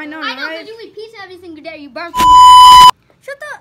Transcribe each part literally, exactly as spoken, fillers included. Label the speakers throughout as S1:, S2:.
S1: I know,
S2: I know,
S1: right?
S2: because you eat pizza every single day. You burn.
S1: Shut the.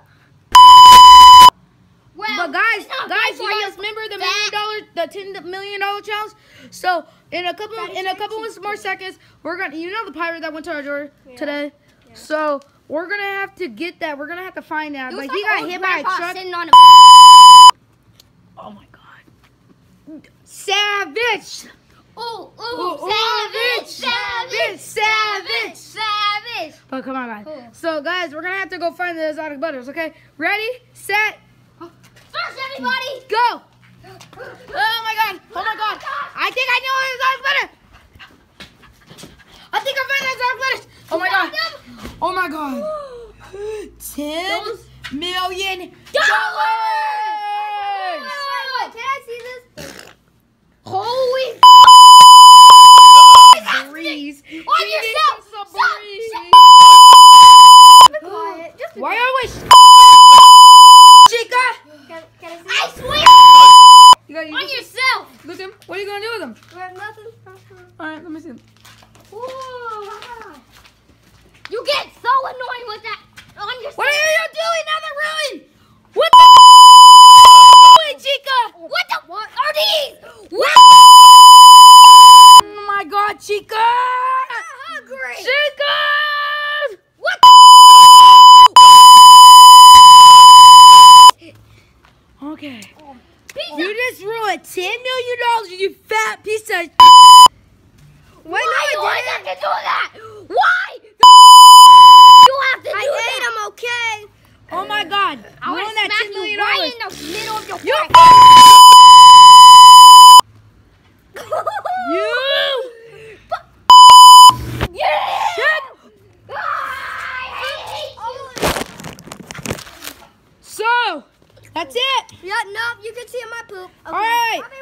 S2: Well,
S1: But guys,
S2: it's not
S1: guys,
S2: good
S1: you
S2: for
S1: guys remember the million dollar, the ten million dollar challenge? So in a couple,
S2: Freddys
S1: in a
S2: are
S1: couple
S2: cheap
S1: more
S2: too.
S1: seconds, we're gonna, you know, the pirate that went to our door
S2: Yeah.
S1: today.
S2: Yeah.
S1: So we're gonna have to get that. We're gonna have to find that.
S2: It
S1: But
S2: was
S1: he
S2: like
S1: got
S2: old
S1: hit by a
S2: grandpa
S1: truck.
S2: sitting on a.
S1: Oh my god! Savage!
S2: Oh,
S1: Ooh,
S2: oh,
S1: ooh,
S2: savage, savage, savage, savage.
S1: But come on, guys.
S2: Cool.
S1: So guys, we're gonna have to go find the exotic butters. Okay, ready, set,
S2: First, everybody.
S1: go! Oh my god! Oh my god! I think I know the exotic butter. I think I found the exotic butters. Oh my god! Oh my god! Ten
S2: Those-
S1: million
S2: Dollars!
S1: dollars!
S2: Wait, can I see this? Holy
S1: Breeze.
S2: on
S1: He
S2: yourself!
S1: needs some
S2: Stop!
S1: breeze.
S2: Be quiet. Just be
S1: Why
S2: quiet.
S1: always Chica?
S2: Can, can I see I swear!
S1: You got
S2: On yourself!
S1: Look at him. What are you gonna do with him?
S2: Well, nothing.
S1: All right, let me see him.
S2: Whoa. You get so annoying with that on yourself.
S1: What are you doing? Another ruin? What the doing, Chica?
S2: What the? What are these? What?
S1: Oh my God, Chica!
S2: Hungry.
S1: Chica!
S2: What?
S1: Okay.
S2: Pizza.
S1: You just ruined ten million dollars, you fat piece of.
S2: Why do you always have to do that? Why? You have to do
S3: I
S2: that.
S3: ate them, okay?
S1: Oh my God!
S2: I want
S1: Ruin
S2: to
S1: that
S2: smack
S1: ten
S2: you
S1: million
S2: right
S1: dollars.
S2: in the middle of your
S1: You.
S2: face.
S1: You.
S2: Yeah.
S1: Shit.
S2: Ah, I hate you.
S1: So that's it.
S3: Yeah, no, you can see my poop. Okay.
S1: All right.
S3: I'll be